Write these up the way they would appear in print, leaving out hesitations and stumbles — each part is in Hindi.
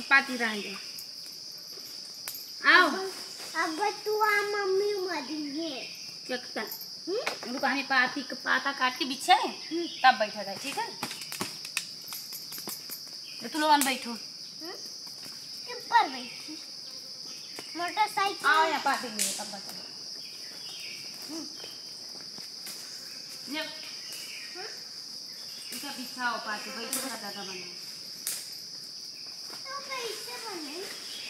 पाती रहेंगे। आओ अब तू आ मम्मी मरी है चकता रुको हमें पाता काट के बिछे तब बैठा जाए ठीक है। तू लोग बैठो ऊपर बैठी मोटरसाइकिल आओ यहाँ पाती नहीं तब बता इसका बिछाओ पाती बैठो का दादा बने तो कैसे बने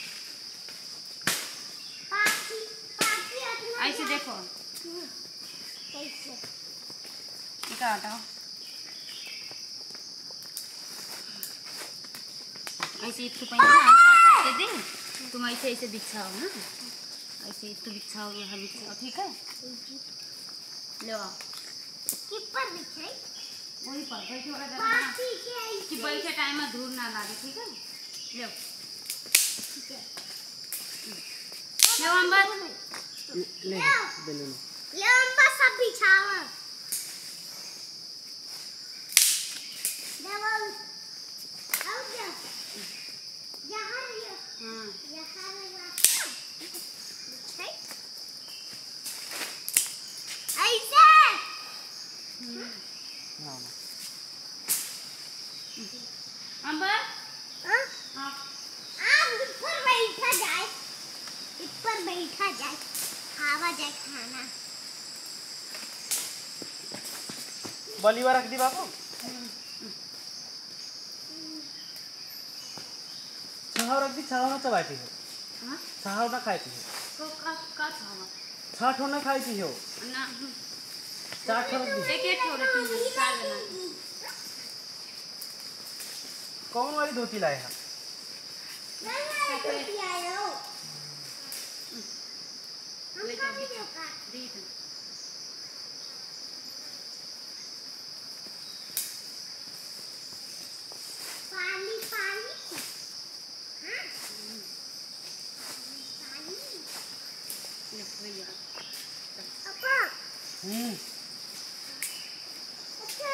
पाती पाती ऐसे देखो कैसे क्या हटाओ ऐसे इतु पहले दे तुम ऐसे ऐसे बिछाओ ना ऐसे इतु बिछाओ यहाँ बिछाओ ठीक है। ले आओ किपर बिछाई वही पर बैठे वाला पाती कि बैठे टाइम में धूल ना लागे ठीक है। ले ठीक है ले अंबर ले ले अंबर सब बिछाओ देवल आओ जा यहाँ रहियो हाँ यहाँ रहियो ऐसे अंबर हाँ हाँ आप ऊपर बैठा जाए ऊपर बैठा जाए खावा जाए खाना बलिवा रख दी बाबू छाव रख दी छाव ना चबाती हो हाँ छाव ना खाती हो तो का छावा छाठ ना खाती हो ना चाट रख दी एक छोड़ तुम खा लेना। कौन वाली धोती लाए हैं नहीं नहीं आयो हम ले का जाओ वीडियो का देख पानी पानी हाँ पानी ले भैया अपा अच्छा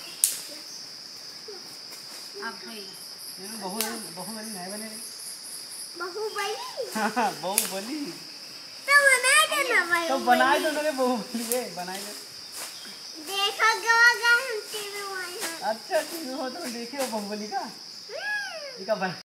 अब भैया बहु बहु वाली नहीं बने बाहुबली बहु बली तो बना देना भाई तो बनाए दो ना बहु बली है बनाए दो देखो गवा हम टीवी में अच्छा ठीक हो तो देखे हो बहुबली का बना